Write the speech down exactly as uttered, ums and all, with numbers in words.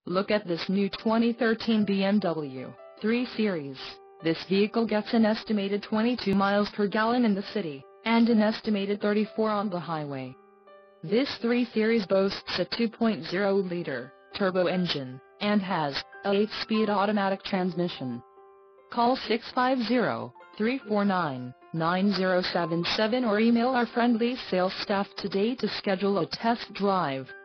Look at this new twenty thirteen B M W three Series. This vehicle gets an estimated twenty-two miles per gallon in the city, and an estimated thirty-four on the highway. This three Series boasts a two point oh liter turbo engine, and has a eight-speed automatic transmission. Call six five zero, three four nine, nine zero seven seven or email our friendly sales staff today to schedule a test drive.